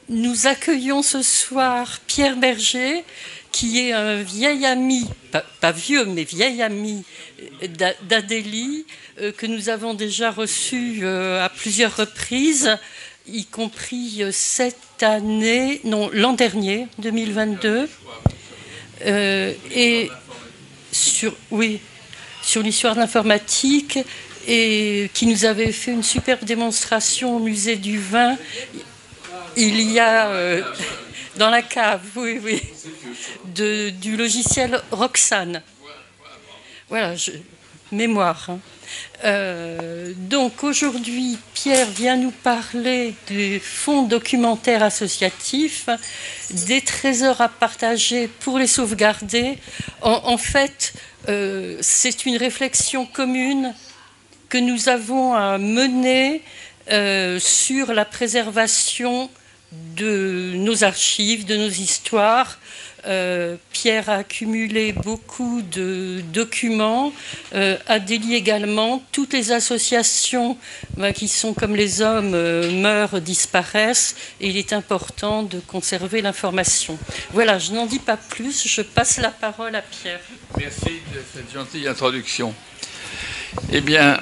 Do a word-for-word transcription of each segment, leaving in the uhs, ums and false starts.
Nous accueillons ce soir Pierre Berger, qui est un vieil ami, pas, pas vieux, mais vieil ami d'Adélie, euh, que nous avons déjà reçu euh, à plusieurs reprises, y compris euh, cette année, non, l'an dernier, deux mille vingt-deux, euh, et sur, oui, sur l'histoire de l'informatique, et qui nous avait fait une superbe démonstration au musée du vin. Il y a euh, dans la cave, oui, oui, de, du logiciel Roxane. Voilà, je, mémoire. Hein. Euh, donc aujourd'hui, Pierre vient nous parler du fonds documentaire associatif, des trésors à partager pour les sauvegarder. En, en fait, euh, c'est une réflexion commune que nous avons à mener euh, sur la préservation de nos archives, de nos histoires. Euh, Pierre a accumulé beaucoup de documents, euh, Adélie également. Toutes les associations ben, qui sont comme les hommes euh, meurent, disparaissent, et il est important de conserver l'information. Voilà, je n'en dis pas plus, je passe la parole à Pierre. Merci de cette gentille introduction. Eh bien,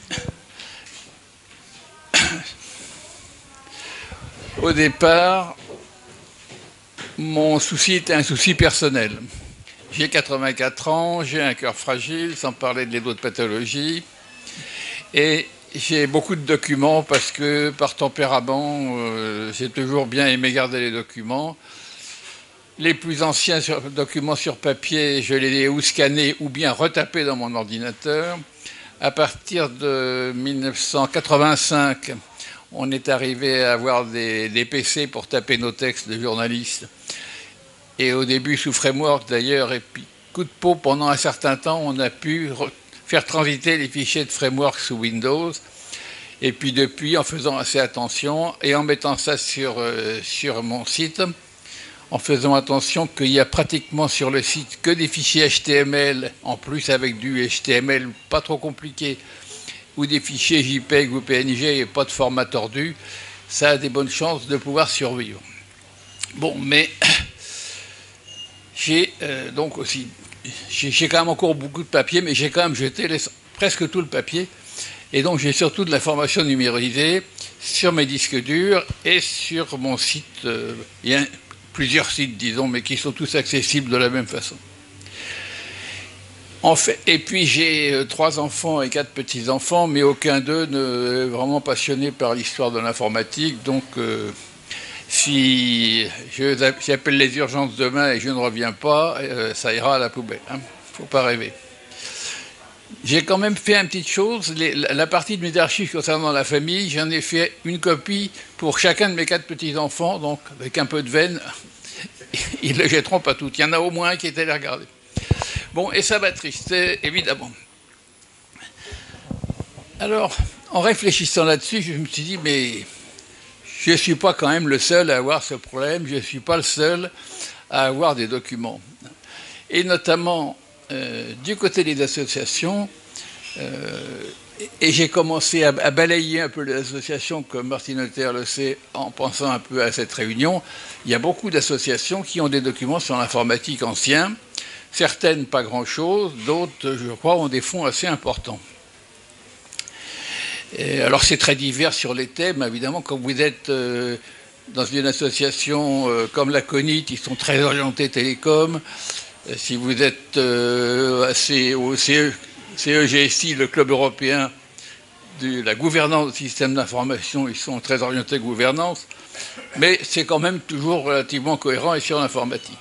au départ, mon souci était un souci personnel. J'ai quatre-vingt-quatre ans, j'ai un cœur fragile, sans parler de d'autres pathologies. Et j'ai beaucoup de documents parce que, par tempérament, euh, j'ai toujours bien aimé garder les documents. Les plus anciens sur, documents sur papier, je les ai ou scannés ou bien retapés dans mon ordinateur. À partir de mille neuf cent quatre-vingt-cinq, on est arrivé à avoir des, des P C pour taper nos textes de journalistes. Et au début, sous framework d'ailleurs, et puis coup de peau, pendant un certain temps, on a pu faire transiter les fichiers de framework sous Windows. Et puis depuis, en faisant assez attention et en mettant ça sur, euh, sur mon site, en faisant attention qu'il y a pratiquement sur le site que des fichiers H T M L, en plus avec du H T M L pas trop compliqué, ou des fichiers JPEG ou P N G et pas de format tordu, ça a des bonnes chances de pouvoir survivre. Bon, mais j'ai euh, donc aussi, j'ai quand même encore beaucoup de papier, mais j'ai quand même jeté les, presque tout le papier, et donc j'ai surtout de l'information numérisée sur mes disques durs et sur mon site. Euh, il y a plusieurs sites, disons, mais qui sont tous accessibles de la même façon. En fait, et puis j'ai euh, trois enfants et quatre petits-enfants, mais aucun d'eux n'est vraiment passionné par l'histoire de l'informatique, donc euh, si j'appelle les urgences demain et je ne reviens pas, euh, ça ira à la poubelle, hein. Faut pas rêver. J'ai quand même fait une petite chose, les, la partie de mes archives concernant la famille, j'en ai fait une copie pour chacun de mes quatre petits-enfants, donc avec un peu de veine, ils ne le jetteront pas toutes, il y en a au moins un qui était les regarder. Bon, et ça m'attristait, évidemment. Alors, en réfléchissant là-dessus, je me suis dit, mais je ne suis pas quand même le seul à avoir ce problème, je ne suis pas le seul à avoir des documents. Et notamment, euh, du côté des associations, euh, et j'ai commencé à, à balayer un peu les associations, comme Martine Notaire le sait, en pensant un peu à cette réunion. Il y a beaucoup d'associations qui ont des documents sur l'informatique ancien. Certaines, pas grand-chose, d'autres, je crois, ont des fonds assez importants. Et alors, c'est très divers sur les thèmes, évidemment. Quand vous êtes euh, dans une association euh, comme la CONIT, ils sont très orientés télécom. Et si vous êtes euh, assez au C E G S I, le club européen de la gouvernance du système d'information, ils sont très orientés gouvernance. Mais c'est quand même toujours relativement cohérent et sur l'informatique.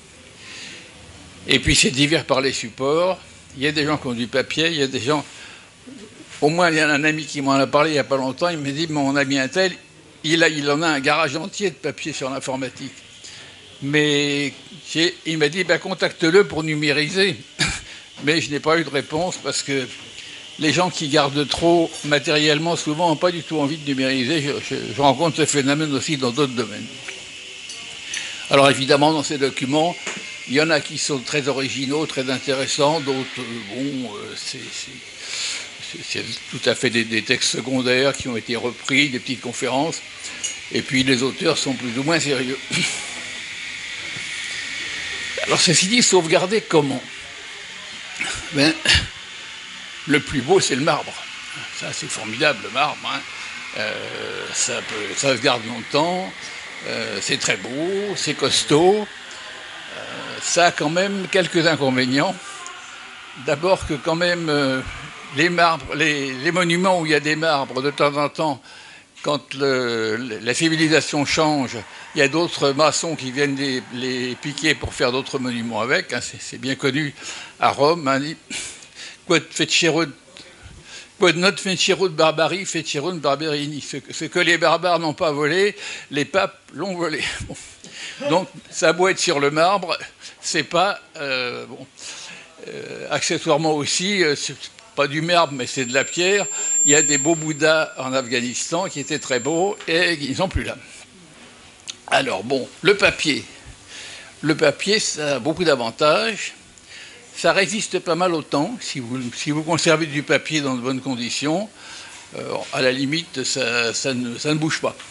Et puis c'est divers par les supports. Il y a des gens qui ont du papier, il y a des gens... Au moins, il y a un ami qui m'en a parlé il n'y a pas longtemps, il m'a dit, mon ami un tel, il, a, il en a un garage entier de papier sur l'informatique. Mais il m'a dit, ben, contacte-le pour numériser. Mais je n'ai pas eu de réponse parce que les gens qui gardent trop matériellement, souvent, n'ont pas du tout envie de numériser. Je, je, je rencontre ce phénomène aussi dans d'autres domaines. Alors évidemment, dans ces documents, il y en a qui sont très originaux, très intéressants, d'autres, bon, euh, c'est tout à fait des, des textes secondaires qui ont été repris, des petites conférences. Et puis les auteurs sont plus ou moins sérieux. Alors ceci dit, sauvegarder comment? Ben, le plus beau, c'est le marbre. Ça, c'est formidable, le marbre. Hein. Euh, ça, peut, ça se garde longtemps, euh, c'est très beau, c'est costaud. Euh, ça a quand même quelques inconvénients. D'abord que quand même, euh, les marbres, les, les monuments où il y a des marbres, de temps en temps, quand le, la civilisation change, il y a d'autres maçons qui viennent les, les piquer pour faire d'autres monuments avec. Hein, c'est bien connu à Rome. Hein, quod fecero not fecero de barbarie, fecero de barberini. Ce, ce que les barbares n'ont pas volé, les papes l'ont volé. Bon. Donc, ça a beau être sur le marbre, c'est pas euh, bon. Euh, accessoirement aussi. Euh, pas du marbre, mais c'est de la pierre. Il y a des beaux Bouddhas en Afghanistan qui étaient très beaux et ils ne sont plus là. Alors bon, le papier. Le papier, ça a beaucoup d'avantages. Ça résiste pas mal au temps. Si vous, si vous conservez du papier dans de bonnes conditions, euh, à la limite, ça, ça, ne, ça ne bouge pas.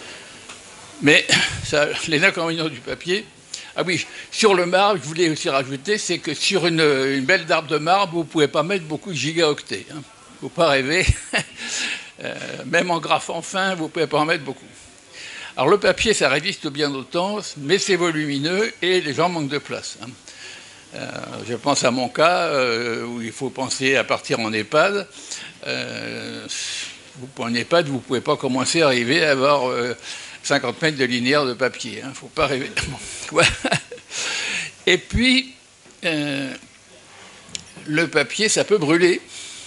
Mais ça, les inconvénients du papier... Ah oui, sur le marbre, je voulais aussi rajouter, c'est que sur une, une belle darbe de marbre, vous ne pouvez pas mettre beaucoup de gigaoctets. Il hein. ne faut pas rêver. euh, même en graphant fin, vous ne pouvez pas en mettre beaucoup. Alors le papier, ça résiste bien au temps, mais c'est volumineux et les gens manquent de place. Hein. Euh, je pense à mon cas, euh, où il faut penser à partir en EHPAD. Euh, vous, en EHPAD, vous ne pouvez pas commencer à arriver à avoir... Euh, cinquante mètres de linéaire de papier, il hein, ne faut pas rêver. Bon, et puis, euh, le papier, ça peut brûler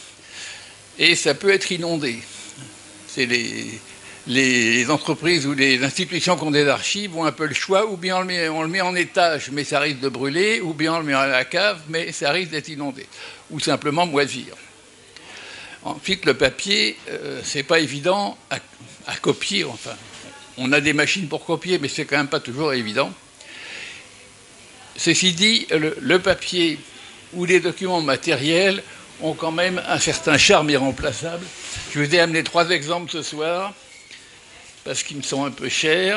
et ça peut être inondé. C'est les, les entreprises ou les institutions qui ont des archives ont un peu le choix, ou bien on le met, on le met en étage, mais ça risque de brûler, ou bien on le met à la cave, mais ça risque d'être inondé, ou simplement moisir. Ensuite, le papier, euh, c'est pas évident à, à copier, enfin. On a des machines pour copier, mais c'est quand même pas toujours évident. Ceci dit, le, le papier ou les documents matériels ont quand même un certain charme irremplaçable. Je vous ai amené trois exemples ce soir, parce qu'ils me sont un peu chers.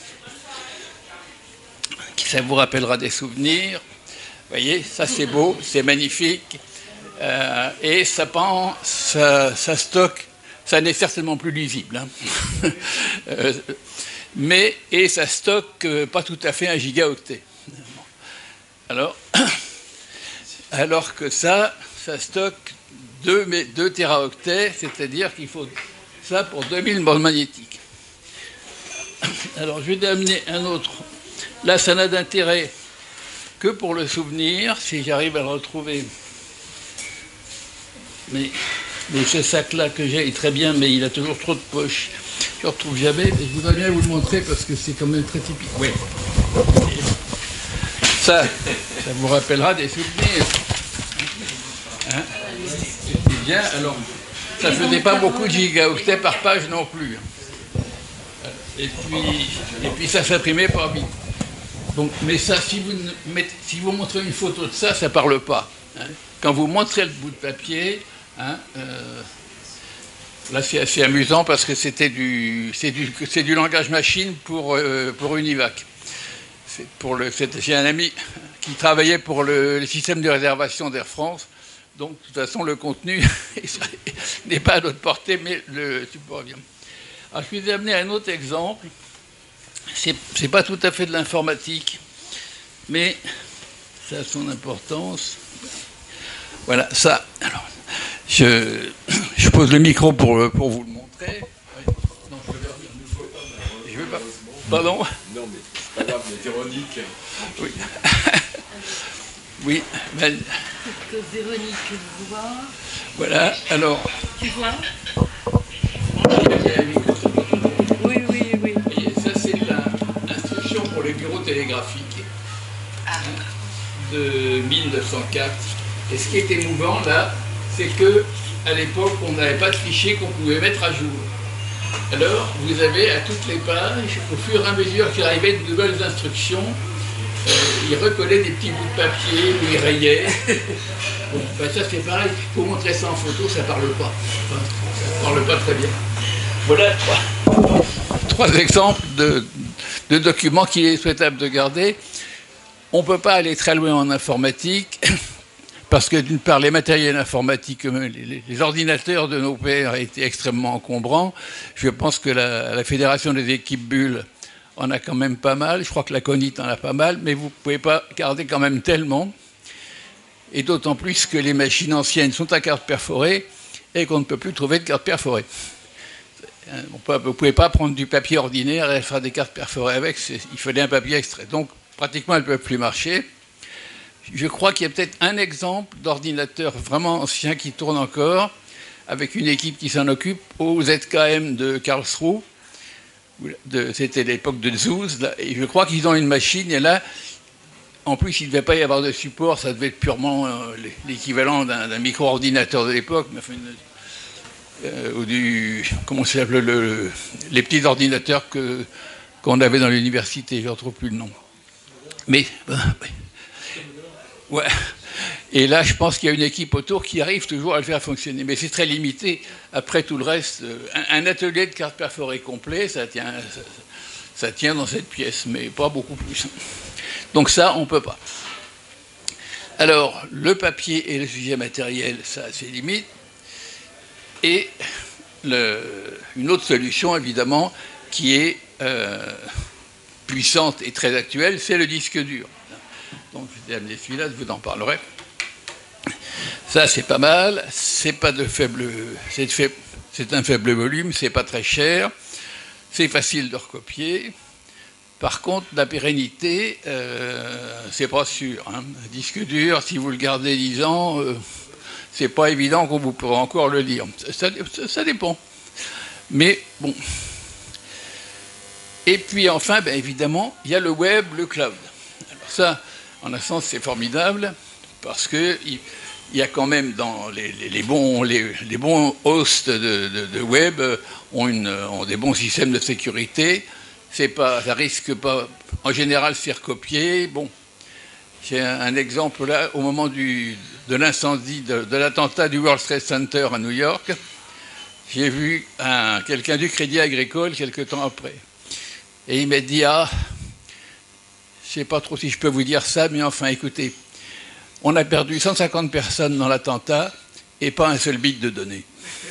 Ça vous rappellera des souvenirs. Vous voyez, ça c'est beau, c'est magnifique. Euh, et ça, pend, ça, ça stocke. Ça n'est certainement plus lisible. Hein. euh, mais, et ça stocke euh, pas tout à fait un gigaoctet. Alors, alors que ça, ça stocke deux téraoctets, c'est-à-dire qu'il faut ça pour deux mille bandes magnétiques. Alors, je vais amener un autre. Là, ça n'a d'intérêt que pour le souvenir, si j'arrive à le retrouver. Mais... Mais ce sac-là que j'ai est très bien, mais il a toujours trop de poches. Je ne le retrouve jamais, mais je voudrais bien vous le montrer parce que c'est quand même très typique. Oui. Ça, ça vous rappellera des souvenirs. Hein? C'est bien. Alors, ça ne faisait pas beaucoup de gigaoctets par page non plus. Et puis, et puis ça s'imprimait pas vite. Donc, mais ça, si vous, mettez, si vous montrez une photo de ça, ça ne parle pas. Hein? Quand vous montrez le bout de papier, hein, euh, là c'est assez amusant parce que c'était du, c'est du, c'est du langage machine pour, euh, pour Univac. J'ai un ami qui travaillait pour le, le système de réservation d'Air France. Donc, de toute façon, le contenu n'est pas à notre portée, mais le support vient. Alors, je vous ai amené un autre exemple. C'est n'est pas tout à fait de l'informatique, mais ça a son importance. Voilà, ça. Alors, je, je pose le micro pour, pour vous le montrer. Oui. Non, je veux pas. Je veux pas. Pardon ? Non, mais c'est pas grave, mais Véronique. Oui. Oui, ben, que Véronique voit. Voilà, alors. Tu vois ? Oui, oui, oui. Et ça, c'est l'instruction pour les bureaux télégraphiques hein, de mille neuf cent quatre. Et ce qui est émouvant, là, c'est qu'à l'époque, on n'avait pas de fichier qu'on pouvait mettre à jour. Alors, vous avez à toutes les pages, au fur et à mesure qu'il arrivait de nouvelles instructions, Euh, il recollait des petits bouts de papier ou il rayait. Bon, ben ça c'est pareil, il faut montrer ça en photo, ça parle pas. Enfin, ça parle pas très bien. Voilà trois, trois exemples de, de documents qu'il est souhaitable de garder. On ne peut pas aller très loin en informatique, parce que d'une part, les matériels informatiques, les, les ordinateurs de nos pères étaient extrêmement encombrants. Je pense que la, la Fédération des équipes Bull en a quand même pas mal. Je crois que la CONIT en a pas mal, mais vous ne pouvez pas garder quand même tellement. Et d'autant plus que les machines anciennes sont à carte perforée et qu'on ne peut plus trouver de carte perforée. Vous ne pouvez pas prendre du papier ordinaire et faire des cartes perforées avec, il fallait un papier extrait. Donc, pratiquement, elles ne peuvent plus marcher. Je crois qu'il y a peut-être un exemple d'ordinateur vraiment ancien qui tourne encore, avec une équipe qui s'en occupe, au Z K M de Karlsruhe. C'était l'époque de Zooz, et je crois qu'ils ont une machine, et là, en plus, il ne devait pas y avoir de support, ça devait être purement euh, l'équivalent d'un micro-ordinateur de l'époque, enfin, euh, ou du, comment ça s'appelle, le, les petits ordinateurs que, qu'on avait dans l'université, je ne retrouve plus le nom. Mais, euh, ouais. Et là, je pense qu'il y a une équipe autour qui arrive toujours à le faire fonctionner. Mais c'est très limité. Après tout le reste, un, un atelier de cartes perforées complet, ça tient, ça, ça tient dans cette pièce, mais pas beaucoup plus. Donc ça, on ne peut pas. Alors, le papier et le sujet matériel, ça a ses limites. Et le, une autre solution, évidemment, qui est euh, puissante et très actuelle, c'est le disque dur. Donc, je vais amener celui-là, je vous en parlerai. Ça, c'est pas mal. C'est pas de faible, c'est faible, c'est un faible volume, c'est pas très cher, c'est facile de recopier. Par contre, la pérennité, euh, c'est pas sûr. Hein. Un disque dur, si vous le gardez dix ans, euh, c'est pas évident qu'on vous pourra encore le lire. Ça, ça, ça dépend. Mais bon. Et puis enfin, ben, évidemment, il y a le web, le cloud. Alors ça, en un sens, c'est formidable, parce que il, il y a quand même dans les, les, les, bons, les, les bons hosts de, de, de web ont, une, ont des bons systèmes de sécurité. C'est pas, ça risque pas, en général, de se faire copier. Bon, j'ai un, un exemple là, au moment du, de l'incendie, de, de l'attentat du World Trade Center à New York, j'ai vu quelqu'un du Crédit Agricole quelques temps après. Et il m'a dit, ah, je ne sais pas trop si je peux vous dire ça, mais enfin, écoutez, on a perdu cent cinquante personnes dans l'attentat et pas un seul bit de données.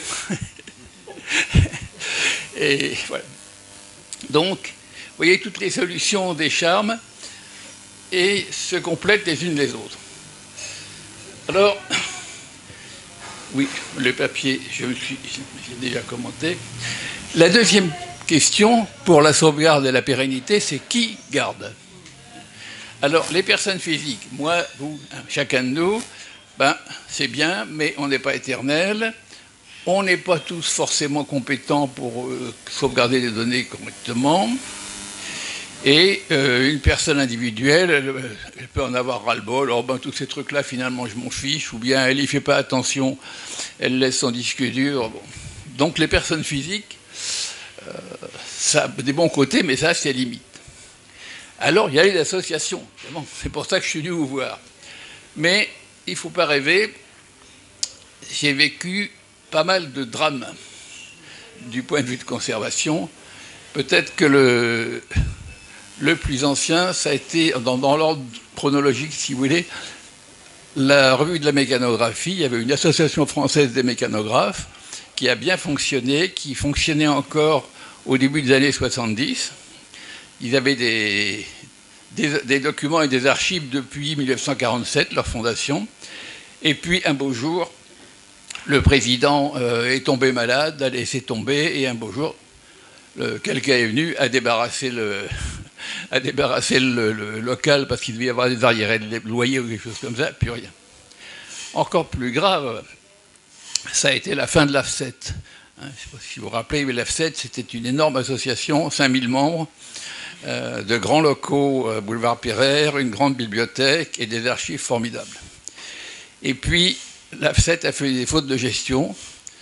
Et voilà. Donc, vous voyez, toutes les solutions ont des charmes et se complètent les unes les autres. Alors, oui, le papier, je me suis, j'ai déjà commenté. La deuxième question pour la sauvegarde et la pérennité, c'est qui garde? Alors, les personnes physiques, moi, vous, chacun de nous, ben, c'est bien, mais on n'est pas éternel. On n'est pas tous forcément compétents pour euh, sauvegarder les données correctement. Et euh, une personne individuelle, elle, elle peut en avoir ras-le-bol. Oh, ben, tous ces trucs-là, finalement, je m'en fiche. Ou bien elle n'y fait pas attention, elle laisse son disque dur. Bon. Donc les personnes physiques, euh, ça a des bons côtés, mais ça a ses limites. Alors, il y a les associations. C'est pour ça que je suis venu vous voir. Mais il ne faut pas rêver. J'ai vécu pas mal de drames du point de vue de conservation. Peut-être que le, le plus ancien, ça a été, dans, dans l'ordre chronologique, si vous voulez, la revue de la mécanographie. Il y avait une association française des mécanographes qui a bien fonctionné, qui fonctionnait encore au début des années soixante-dix. Ils avaient des, des, des documents et des archives depuis mille neuf cent quarante-sept, leur fondation. Et puis, un beau jour, le président euh, est tombé malade, a laissé tomber, et un beau jour, quelqu'un est venu à débarrasser le, à débarrasser le, le local parce qu'il devait y avoir des arriérés de loyer ou quelque chose comme ça, puis rien. Encore plus grave, ça a été la fin de l'A F sept. Hein, je ne sais pas si vous vous rappelez, mais l'A F sept, c'était une énorme association, cinq mille membres, euh, de grands locaux, euh, boulevard Pereire, une grande bibliothèque et des archives formidables. Et puis, l'A F sept a fait des fautes de gestion.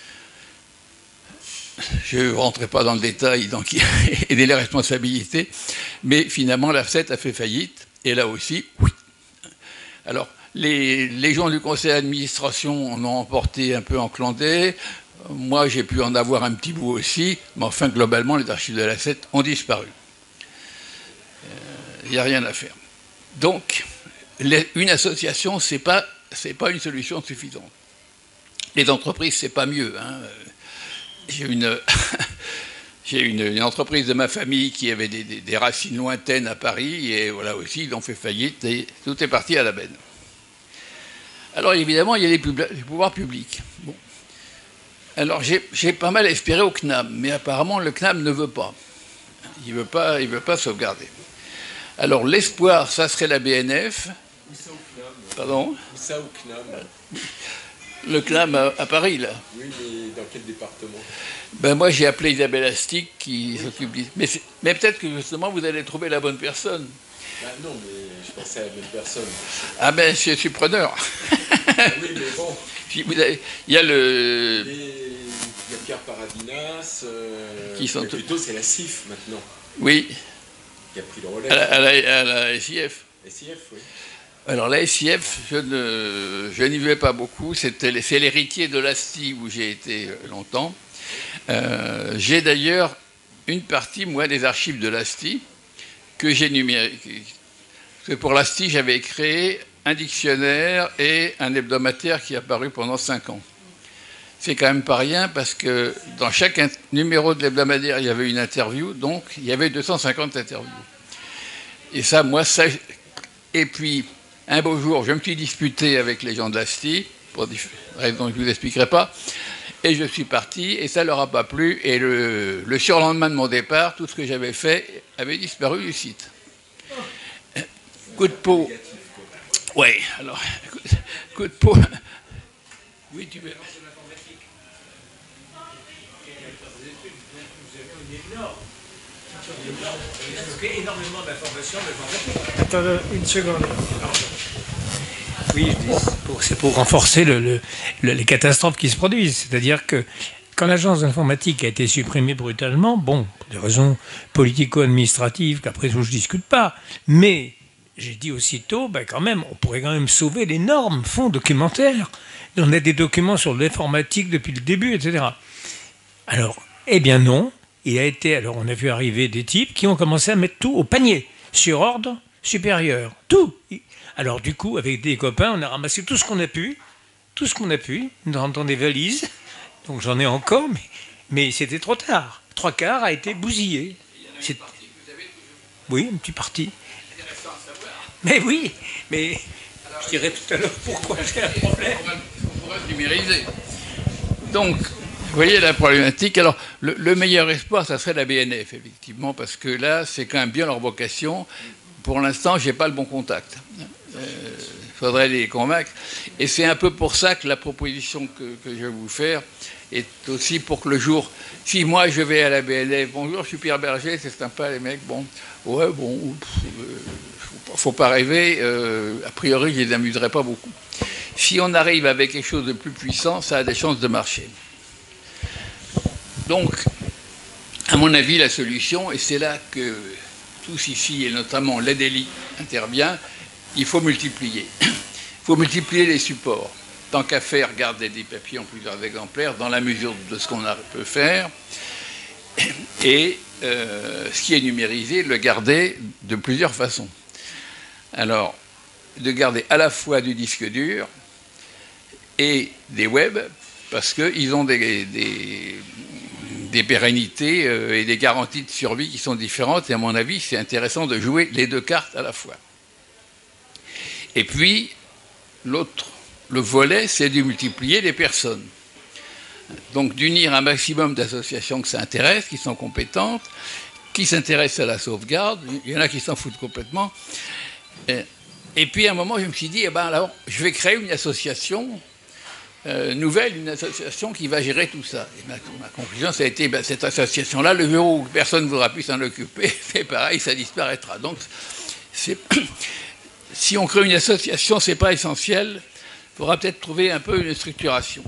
Je ne rentrerai pas dans le détail donc, et les responsabilités, mais finalement, l'A F sept a fait faillite, et là aussi, oui. Alors, les, les gens du conseil d'administration en ont emporté un peu en clandé, Moi, j'ai pu en avoir un petit bout aussi, mais enfin, globalement, les archives de l'A sept ont disparu. Il n'y a rien à faire. Donc, les, une association, ce n'est pas, c'est pas une solution suffisante. Les entreprises, c'est pas mieux. Hein. J'ai une, j'ai une, une entreprise de ma famille qui avait des, des, des racines lointaines à Paris, et voilà aussi, ils ont fait faillite, et tout est parti à la benne. Alors évidemment, il y a les, pub les pouvoirs publics. Bon. Alors j'ai pas mal espéré au C N A M, mais apparemment le C N A M ne veut pas. Il ne veut pas, il veut pas sauvegarder. Alors l'espoir, ça serait la B N F. Où ça au C N A M? Pardon? Où ça au C N A M? Le C N A M à, à Paris, là. Oui, mais dans quel département? Ben moi, j'ai appelé Isabelle Astic qui s'occupe du... Mais, mais peut-être que justement, vous allez trouver la bonne personne. Ben non, mais je pensais à la même personne. Ah ben, je suis preneur. Oui, mais bon. Vous avez, il y a le... Les, il y a Pierre Paradinas. Euh, qui sont plutôt, c'est la C I F maintenant. Oui. Qui a pris le relais. À la, à la, à la S I F. S I F, oui. Alors la S I F, je ne, je n'y vais pas beaucoup. C'est l'héritier de l'A S T I où j'ai été longtemps. Euh, j'ai d'ailleurs une partie, moi, des archives de l'A S T I que j'ai numériquées. Pour l'A S T I, j'avais créé un dictionnaire et un hebdomadaire qui a paru pendant cinq ans. C'est quand même pas rien parce que dans chaque numéro de l'hebdomadaire, il y avait une interview, donc il y avait deux cent cinquante interviews. Et ça, moi, ça... Et puis, un beau jour, je me suis disputé avec les gens de l'A S T I, pour des raisons que je ne vous expliquerai pas, et je suis parti, et ça ne leur a pas plu, et le, le surlendemain de mon départ, tout ce que j'avais fait avait disparu du site. Coup de peau. Oui, alors, coup de peau. Oui, tu veux. Énormément d'informations. Attends une seconde. Oui, c'est pour renforcer le, le, le, les catastrophes qui se produisent. C'est-à-dire que quand l'agence d'informatique a été supprimée brutalement, bon, pour des raisons politico-administratives qu'après tout je ne discute pas, mais j'ai dit aussitôt, ben quand même, on pourrait quand même sauver l'énorme fonds documentaire. On a des documents sur l'informatique depuis le début, et cetera. Alors, eh bien non. Il a été, alors on a vu arriver des types qui ont commencé à mettre tout au panier, sur ordre supérieur, tout. Alors du coup, avec des copains, on a ramassé tout ce qu'on a pu, tout ce qu'on a pu, dans, dans des valises, donc j'en ai encore, mais, mais c'était trop tard. Trois quarts a été bousillé. Oui, un petit parti. Mais oui, mais je dirais tout à l'heure pourquoi j'ai un problème. On pourra se numériser. Donc, vous voyez la problématique. Alors, le, le meilleur espoir, ça serait la B N F, effectivement, parce que là, c'est quand même bien leur vocation. Pour l'instant, je n'ai pas le bon contact. Il euh, faudrait les convaincre. Et c'est un peu pour ça que la proposition que, que je vais vous faire est aussi pour que le jour... Si moi, je vais à la B N F, bonjour, je suis Pierre Berger, c'est sympa, les mecs, bon, ouais, bon, il ne faut pas rêver, euh, a priori, je ne les amuserai pas beaucoup. Si on arrive avec quelque chose de plus puissant, ça a des chances de marcher. Donc, à mon avis, la solution, et c'est là que tous ici, et notamment l'A D L I, intervient, il faut multiplier. Il faut multiplier les supports. Tant qu'à faire, garder des papiers en plusieurs exemplaires, dans la mesure de ce qu'on peut faire. Et euh, ce qui est numérisé, le garder de plusieurs façons. Alors, de garder à la fois du disque dur et des web, parce qu'ils ont des... des des pérennités et des garanties de survie qui sont différentes, et à mon avis, c'est intéressant de jouer les deux cartes à la fois. Et puis, l'autre, le volet, c'est de multiplier les personnes. Donc, d'unir un maximum d'associations que ça intéresse, qui sont compétentes, qui s'intéressent à la sauvegarde, il y en a qui s'en foutent complètement. Et puis, à un moment, je me suis dit, eh ben, alors, je vais créer une association Euh, nouvelle, une association qui va gérer tout ça. Et ma, ma conclusion, ça a été, ben, cette association-là, le jour où personne ne voudra plus s'en occuper, c'est pareil, ça disparaîtra. Donc, si on crée une association, ce n'est pas essentiel, il faudra peut-être trouver un peu une structuration.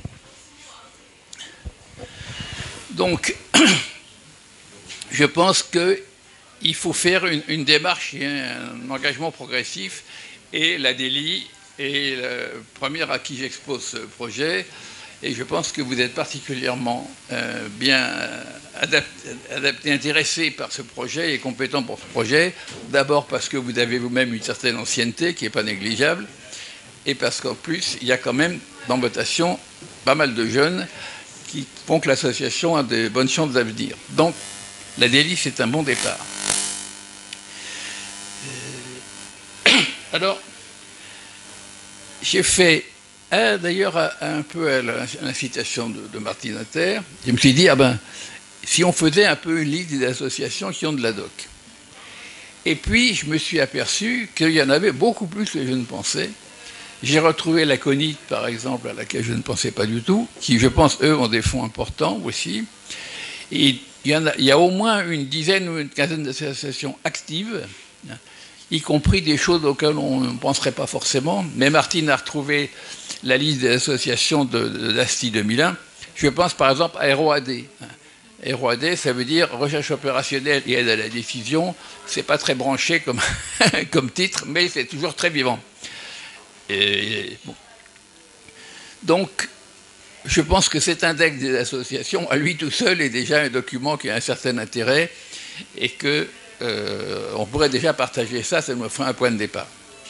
Donc, je pense qu'il faut faire une, une démarche et un engagement progressif, et la D L I est le premier à qui j'expose ce projet, Et je pense que vous êtes particulièrement euh, bien adapté, adapté, intéressé par ce projet et compétent pour ce projet. D'abord parce que vous avez vous-même une certaine ancienneté qui n'est pas négligeable, et parce qu'en plus, il y a quand même dans votre action pas mal de jeunes qui font que l'association a de bonnes chances d'avenir. Donc, la Délie, c'est un bon départ. Alors, j'ai fait, ah, d'ailleurs, un peu à l'incitation de, de Martine Inter, je me suis dit, ah ben, si on faisait un peu une liste des associations qui ont de la doc. Et puis, je me suis aperçu qu'il y en avait beaucoup plus que je ne pensais. J'ai retrouvé la CONIT, par exemple, à laquelle je ne pensais pas du tout, qui, je pense, eux, ont des fonds importants aussi. Et il y, en a, il y a au moins une dizaine ou une quinzaine d'associations actives, y compris des choses auxquelles on ne penserait pas forcément. Mais Martine a retrouvé la liste des associations de, de l'A S T I deux mille un. Je pense par exemple à R O A D. R O A D, ça veut dire recherche opérationnelle et aide à la décision. C'est pas très branché comme, comme titre, mais c'est toujours très vivant. Et, bon. Donc, je pense que cet index des associations, à lui tout seul, est déjà un document qui a un certain intérêt et que Euh, on pourrait déjà partager ça, ça me ferait un point de départ.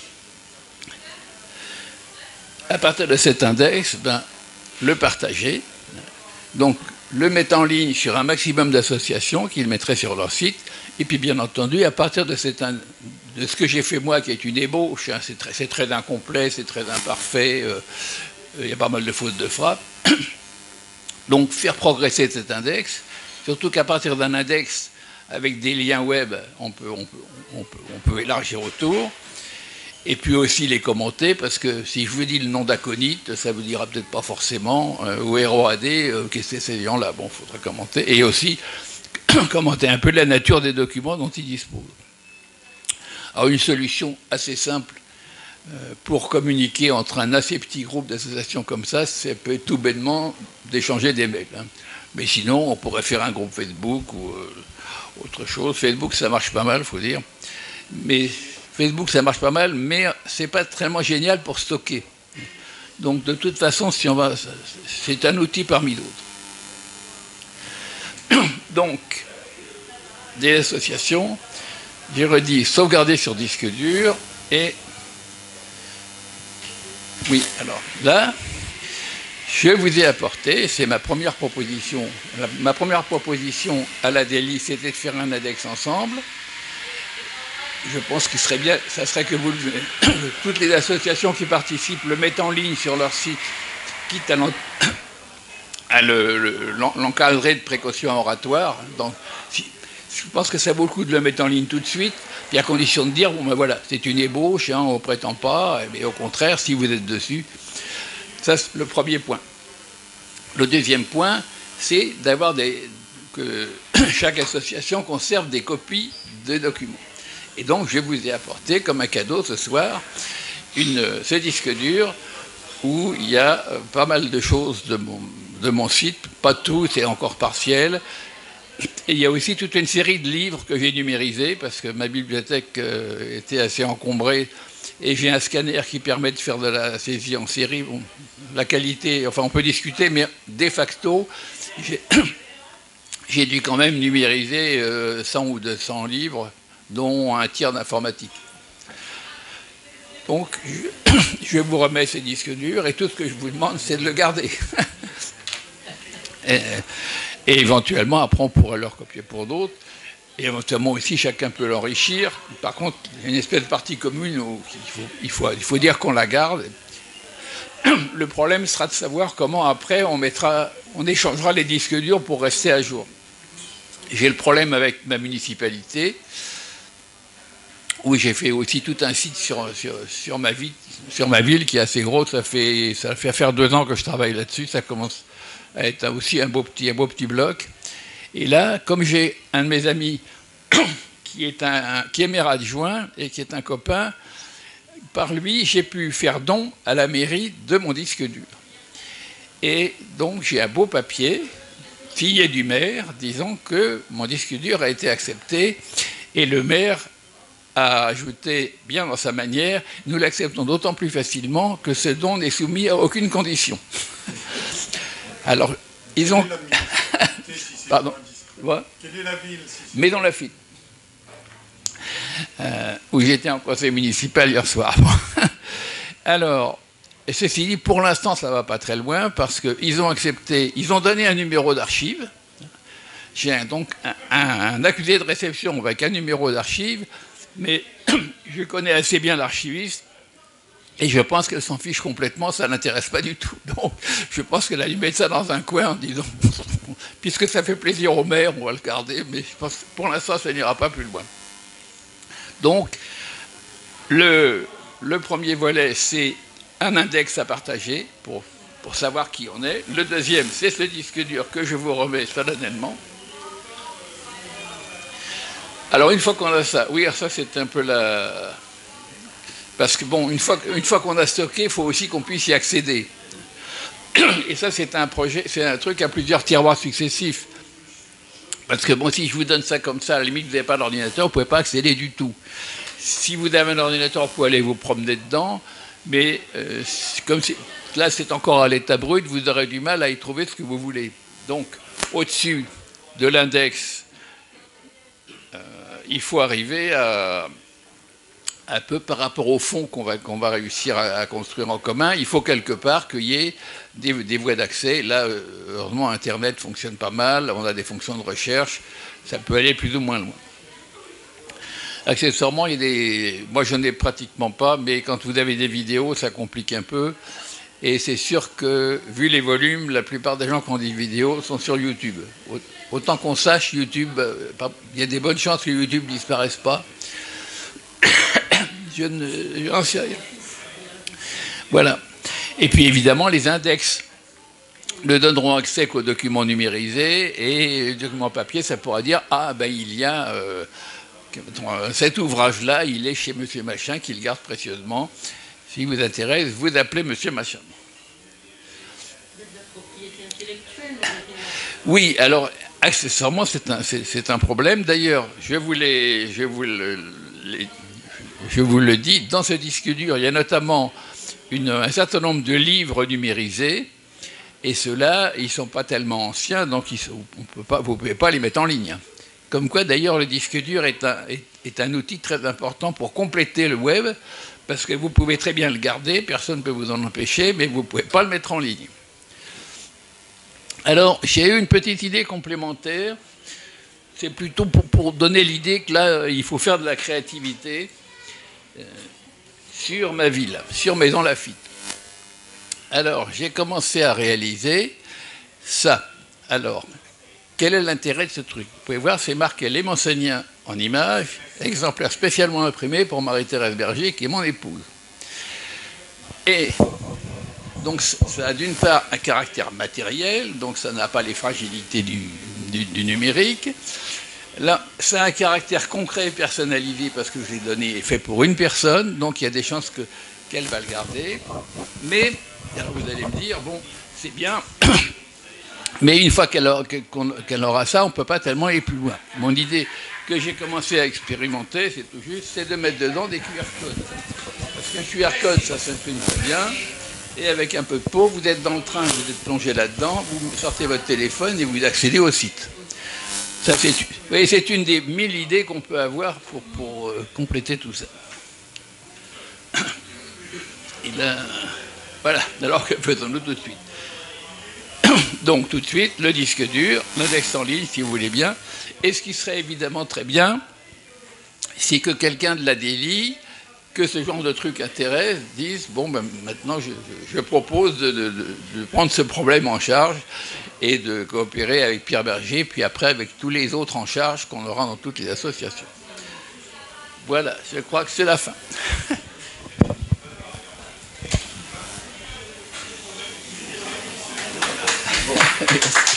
À partir de cet index, ben, le partager, donc le mettre en ligne sur un maximum d'associations qu'ils mettraient sur leur site, et puis bien entendu, à partir de, cet, de ce que j'ai fait moi, qui est une ébauche, hein, c'est très, très incomplet, c'est très imparfait, euh, il y a pas mal de fautes de frappe, donc faire progresser cet index, surtout qu'à partir d'un index, avec des liens web, on peut, on, peut, on, peut, on peut élargir autour. Et puis aussi les commenter, parce que si je vous dis le nom d'Aconite, ça vous dira peut-être pas forcément, euh, ou R O A D, euh, qu'est-ce que c'est ces gens-là? Bon, il faudra commenter. Et aussi commenter un peu la nature des documents dont ils disposent. Alors une solution assez simple euh, pour communiquer entre un assez petit groupe d'associations comme ça, c'est peut être tout bêtement d'échanger des mails. Hein. Mais sinon, on pourrait faire un groupe Facebook ou... Euh, autre chose. Facebook, ça marche pas mal, il faut dire. Mais Facebook, ça marche pas mal, mais c'est pas tellement génial pour stocker. Donc, de toute façon, si on va, c'est un outil parmi d'autres. Donc, des associations, j'ai redit sauvegarder sur disque dur et oui, alors là, je vous ai apporté, c'est ma première proposition, la, ma première proposition à la Délie, c'était de faire un index ensemble. Je pense qu'il serait bien, ça serait que vous, toutes les associations qui participent le mettent en ligne sur leur site, quitte à, à le, le, l'encadrer de précautions oratoires. Donc, si, je pense que ça vaut le coup de le mettre en ligne tout de suite, puis à condition de dire, bon ben voilà, c'est une ébauche, hein, on ne prétend pas, mais au contraire, si vous êtes dessus. Ça, c'est le premier point. Le deuxième point, c'est d'avoir des, que chaque association conserve des copies de documents. Et donc, je vous ai apporté comme un cadeau ce soir une, ce disque dur où il y a pas mal de choses de mon, de mon site, pas tout, c'est encore partiel. Et il y a aussi toute une série de livres que j'ai numérisés parce que ma bibliothèque euh, était assez encombrée. Et j'ai un scanner qui permet de faire de la saisie en série. Bon, la qualité, enfin on peut discuter, mais de facto, j'ai, j'ai dû quand même numériser euh, cent ou deux cents livres, dont un tiers d'informatique. Donc, je, je vous remets ces disques durs, et tout ce que je vous demande, c'est de le garder. et, et éventuellement, après, on pourra le recopier pour d'autres. Et éventuellement aussi, chacun peut l'enrichir. Par contre, il y a une espèce de partie commune où il faut, il faut, il faut dire qu'on la garde. Le problème sera de savoir comment après on, mettra, on échangera les disques durs pour rester à jour. J'ai le problème avec ma municipalité, où j'ai fait aussi tout un site sur, sur, sur, ma, vie, sur ma ville qui est assez gros. Ça fait, ça fait faire deux ans que je travaille là-dessus. Ça commence à être aussi un beau petit, un beau petit bloc. Et là, comme j'ai un de mes amis qui est, un, un, qui est maire adjoint et qui est un copain, par lui, j'ai pu faire don à la mairie de mon disque dur. Et donc, j'ai un beau papier, signé du maire, disant que mon disque dur a été accepté. Et le maire a ajouté, bien dans sa manière, nous l'acceptons d'autant plus facilement que ce don n'est soumis à aucune condition. Alors, ils ont... Pardon. Ouais. Quelle est la ville si Maison Lafitte, euh, où j'étais en conseil municipal hier soir. Alors, et ceci dit, pour l'instant, ça ne va pas très loin, parce qu'ils ont accepté, ils ont donné un numéro d'archive. J'ai un, donc un, un, un accusé de réception avec un numéro d'archive, mais je connais assez bien l'archiviste, et je pense qu'elle s'en fiche complètement, ça ne l'intéresse pas du tout. Donc, je pense qu'elle a dû mettre ça dans un coin en disant, puisque ça fait plaisir au maire, on va le garder, mais je pense que pour l'instant, ça n'ira pas plus loin. Donc, le, le premier volet, c'est un index à partager pour, pour savoir qui on est. Le deuxième, c'est ce disque dur que je vous remets solennellement. Alors, une fois qu'on a ça, oui, ça c'est un peu la... Parce que, bon, une fois, une fois qu'on a stocké, il faut aussi qu'on puisse y accéder. Et ça, c'est un projet, c'est un truc à plusieurs tiroirs successifs. Parce que, bon, si je vous donne ça comme ça, à la limite, vous n'avez pas d'ordinateur, vous ne pouvez pas accéder du tout. Si vous avez un ordinateur, vous pouvez aller vous promener dedans, mais euh, comme là, c'est encore à l'état brut, vous aurez du mal à y trouver ce que vous voulez. Donc, au-dessus de l'index, euh, il faut arriver à... un peu par rapport au fond qu'on va, qu'on va réussir à, à construire en commun, il faut quelque part qu'il y ait des, des voies d'accès. Là, heureusement, Internet fonctionne pas mal, on a des fonctions de recherche, ça peut aller plus ou moins loin. Accessoirement, il y a des... moi je n'en ai pratiquement pas, mais quand vous avez des vidéos, ça complique un peu. Et c'est sûr que, vu les volumes, la plupart des gens qui ont des vidéos sont sur YouTube. Autant qu'on sache, YouTube, il y a des bonnes chances que YouTube ne disparaisse pas. Je n'en sais rien. Voilà. Et puis évidemment, les index ne donneront accès qu'aux documents numérisés, et les documents papier, ça pourra dire « Ah, ben il y a euh, cet ouvrage-là, il est chez Monsieur Machin, qui le garde précieusement. Si vous intéresse, vous appelez Monsieur Machin. » Oui, alors, accessoirement, c'est un, c'est, c'est un problème. D'ailleurs, je vous les... Je vous le, les, Je vous le dis, dans ce disque dur, il y a notamment une, un certain nombre de livres numérisés, et ceux-là, ils ne sont pas tellement anciens, donc ils sont, on peut pas, vous ne pouvez pas les mettre en ligne. Comme quoi, d'ailleurs, le disque dur est un, est, est un outil très important pour compléter le web, parce que vous pouvez très bien le garder, personne ne peut vous en empêcher, mais vous ne pouvez pas le mettre en ligne. Alors, j'ai eu une petite idée complémentaire, c'est plutôt pour, pour donner l'idée que là, il faut faire de la créativité, Euh, sur ma ville, sur Maison Lafitte. Alors, j'ai commencé à réaliser ça. Alors, quel est l'intérêt de ce truc? Vous pouvez voir, c'est marqué Les Manceniens en images, exemplaire spécialement imprimé pour Marie-Thérèse Berger, qui est mon épouse. Et donc, ça a d'une part un caractère matériel, donc ça n'a pas les fragilités du, du, du numérique. Là, ça a un caractère concret et personnalisé parce que je l'ai donné et fait pour une personne, donc il y a des chances que, qu'elle va le garder. Mais, alors vous allez me dire, bon, c'est bien, mais une fois qu'elle aura, qu'elle aura ça, on ne peut pas tellement aller plus loin. Mon idée que j'ai commencé à expérimenter, c'est tout juste, c'est de mettre dedans des Q R codes. Parce qu'un Q R code, ça s'imprime très bien, et avec un peu de peau, vous êtes dans le train, vous êtes plongé là-dedans, vous sortez votre téléphone et vous accédez au site. Ça, c'est, oui, c'est une des mille idées qu'on peut avoir pour, pour euh, compléter tout ça. Et bien, voilà. Alors que faisons-nous tout de suite? Donc, tout de suite, le disque dur, l'index en ligne, si vous voulez bien. Et ce qui serait évidemment très bien, c'est que quelqu'un de l'A D L I, que ce genre de truc intéresse, dise, bon, ben, maintenant, je, je propose de, de, de prendre ce problème en charge et de coopérer avec Pierre Berger, puis après avec tous les autres en charge qu'on aura dans toutes les associations. Voilà, je crois que c'est la fin. Bon.